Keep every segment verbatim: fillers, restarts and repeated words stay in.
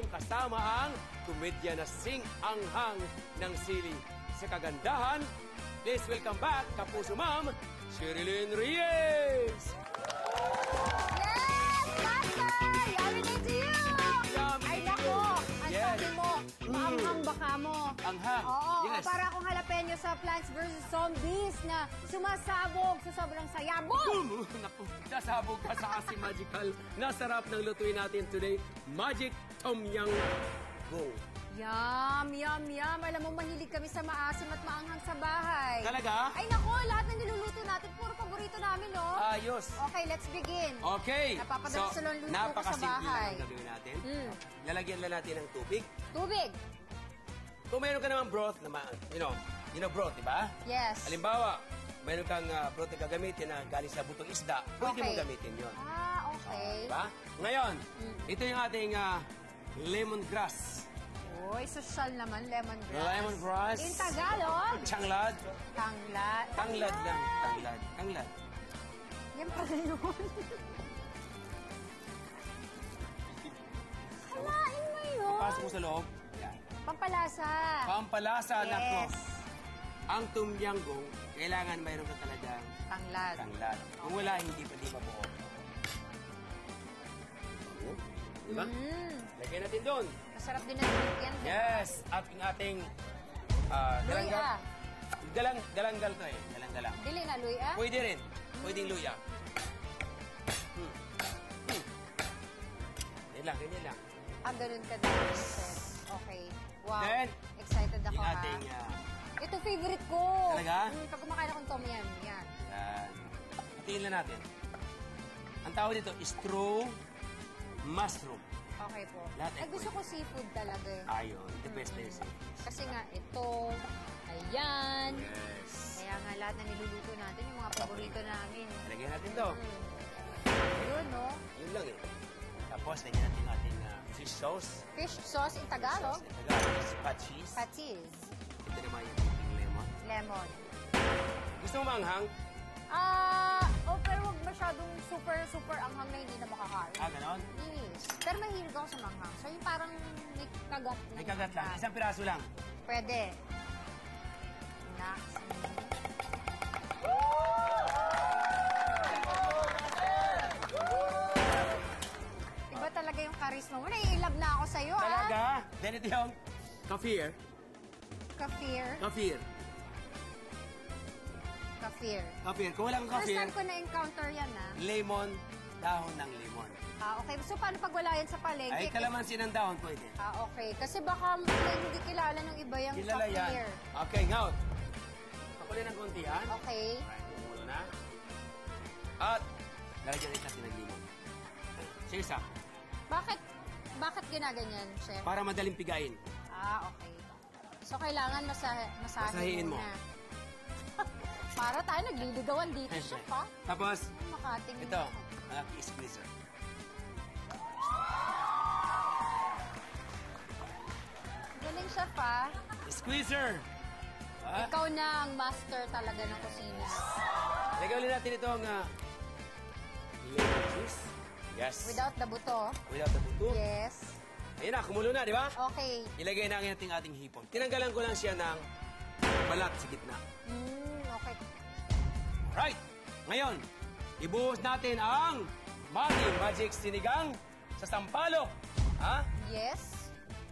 inyong kasama ang komedya na sing-anghang ng sili. Sa kagandahan, please welcome back, Kapuso Ma'am, Sherilyn Reyes! Yes, Master! Yummy day to you! Yummy Ay, day nako! Ang Yes. sabi mo, maanghang baka mo. Anghang, Oo, yes. para akong jalapeno sa Plants versus. Zombies na sumasabog sa sobrang saya. Boom! Boom! Naku, sasabog ka sa asim magical. Nasarap ng lutuin natin today, Magic Tom Yum Goong. Yum, yum, yum. Alam mo, mahilig kami sa maasim at maanghang sa bahay. Talaga? Ay, nako, lahat ng niluluto natin, puro paborito namin, no? Ayos. Okay, let's begin. Okay. Napapadala sa luto ko sa napakasimple bahay. lang ang gagawin natin. Mm. Lalagyan lang natin ng tubig. Tubig. Kung mayroon ka naman broth, na, ma- you know, you know broth, di ba? Yes. Halimbawa, mayroon kang uh, broth na gagamitin na galing sa butong isda, pwede Okay. mo gamitin yon. Ah, okay. Diba? Ngayon, Mm. ito yung ating uh, lemongrass. Uy, social naman, lemongrass. Lemongrass. In Tagalog, Changlad. tanglad. Tanglad lang. Tanglad. Tanglad. Yan pala yun. Kalain mo yun. Pasok mo sa loob. Yan. Pampalasa. Pampalasa na to. Yes. Ang tumyanggong, kailangan mayroon ka talagang Tanglad. tanglad. Kung wala, hindi pa di mabuo. Diba? Mm. Lagyan natin doon. Masarap din ang drink yan. Yes. At yung ating uh, galanggal. Luya. Galang, galanggal to eh. Galang-galang. Dili na, luya? Pwede rin. Pwedeng luya. Hmm. Hmm. Yan lang, ganyan lang. Ah, ganun ka din, chef. Okay. Wow. Then, Excited ako, Yung ha? ating, uh, Ito, favorite ko. Talaga? Mm, pag kumakain akong tom yum, yan. yan. Patingin lang natin. Ang tawag dito, straw mushroom. Okay po. Lahat Ay, ay gusto ko seafood talaga eh. Ayun, the best na yun. Kasi nga, ito, ayan. Yes. Kaya nga lahat na niluluto natin, yung mga paborito namin. Lagyan natin to. Mm. Yun, no? Yun lang eh. Tapos, lagyan natin yung ating uh, fish sauce. Fish sauce in Tagalog. Fish sauce in Tagalog. Spot cheese. Patis. Ito naman yung ating lemon. Lemon. Gusto mo maanghang? Ah, oh, pero huwag masyadong super, super anghang na hindi na makakain. Ah, ganon? Yes. Pero mahilig ako sa manghang. So, yung parang may kagat na. May kagat lang. Isang piraso lang. Pwede. Next. Iba talaga yung charisma mo. Nai-love na ako sa'yo, ah. Talaga? Then ito yung kafir. Kafir. Kafir. Kafir. Kafir. Kung walang First kafir, time ko na-encounter yan, ah. lemon, dahon ng lemon. Ah, okay. So, paano pag wala yan sa palengke? Ay, kalamansi ng dahon pwede. Ah, okay. Kasi baka hindi kilala ng iba yung Kilala yan. kafir. Okay, ngayon. Pakulin ng konti, yan. Okay. Alright, kumulo na. At, lalagyan rin natin ng limon. Cheers, ah. Bakit, bakit ginaganyan, chef? Para madaling pigain. Ah, okay. So, kailangan masahe, masahe Masahiin mo. muna. Para tayo nagliligawan dito, chef, ha? Tapos, Makating. ito, ang aking squeezer. Galing, chef, ha? Squeezer! Ah, Ikaw na ang master talaga ng kusina. lagyan ulit natin itong uh, lemon juice. Yes. Without the buto. Without the buto. Yes. Ayun na, kumulo na, di ba? Okay. Ilagay na natin ating hipon. Tinanggalan ko lang siya ng balat sa gitna. Mm, okay. Alright! Ngayon, ibuhos natin ang Mami Magic Sinigang sa Sampalok. Ha? Yes.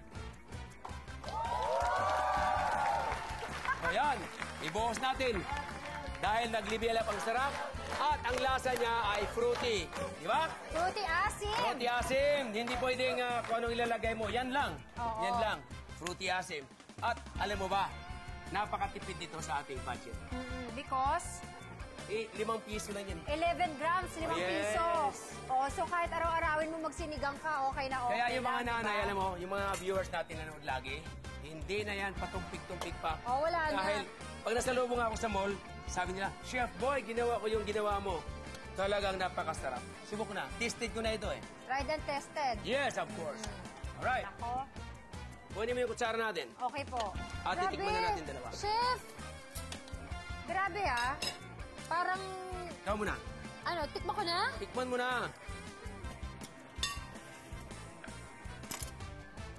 Ayan, ibuhos natin. Dahil naglibilap ang sarap at ang lasa niya ay fruity. Di ba? Fruity asim. Fruity asim. Hindi pwedeng uh, kung anong ilalagay mo. Yan lang. Oo. Yan lang. Fruity asim. At alam mo ba, napakatipid dito sa ating budget. Mm, because Eh, limang piso lang yan. eleven grams, limang Oh, yes. piso. Oh, so kahit araw-arawin mo magsinigang ka, okay na okay. Kaya yung mga lang, nanay, diba? alam mo, yung mga viewers natin na nanood lagi, hindi na yan patumpik-tumpik pa. Oh, wala na. Dahil pag nasalubong ako sa mall, sabi nila, Chef Boy, ginawa ko yung ginawa mo. Talagang napakasarap. Subok na. Tasted ko na ito eh. Tried and tested. Yes, of course. Alright. Ako. Kunin mo yung kutsara natin. Okay po. At titikman na natin dalawa. Chef! Grabe ah. Parang, Ikaw muna. ano, tikman ko na? Tikman mo na.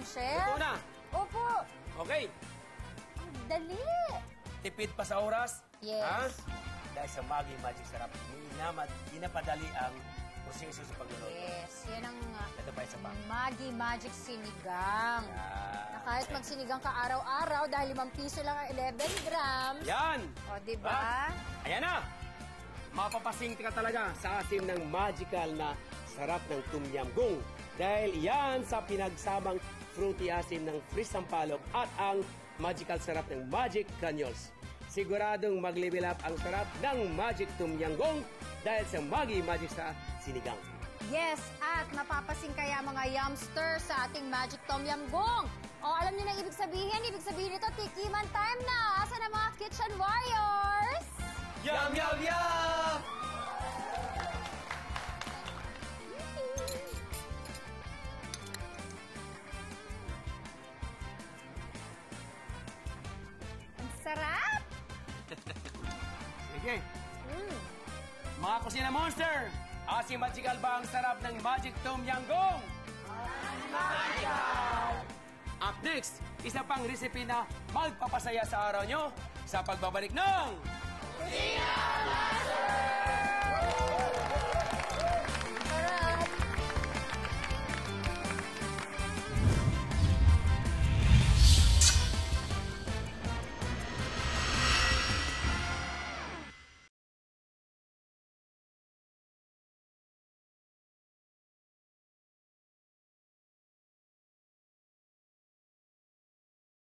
Chef. Ito na. Opo. Okay. Dali. Tipid pa sa oras. Yes. Ha? Dahil sa Maggi Magic Sarap, inamad, inapadali ang proseso sa pagluluto. Yes, yan ang uh, Ito pa isa pa. Maggi Magic Sinigang. Yan. Na kahit magsinigang ka araw-araw dahil limang piso lang ang eleven grams. Yan. O, diba? Ayan na. Mapapasing ka talaga sa asim ng magical na sarap ng Tom Yum Goong. Dahil yan sa pinagsamang fruity asim ng Fris Sampalok at ang magical sarap ng Magic Granules. Siguradong mag-level up ang sarap ng Magic Tom Yum Goong dahil sa Maggi Magic sa sinigang. Yes, at mapapasing kaya mga yumster sa ating Magic Tom Yum Goong. O, alam niyo na ibig sabihin? Ibig sabihin nito, tikiman time na. Asa na mga kitchen warriors? Yum, yum, yum! Ang sarap! Sige. Mm. Mga Kusina Monster, asim magical ba ang sarap ng Magic Tom Yum Goong? Magical! Up next, isa pang recipe na magpapasaya sa araw nyo sa pagbabalik ng Kusina Master!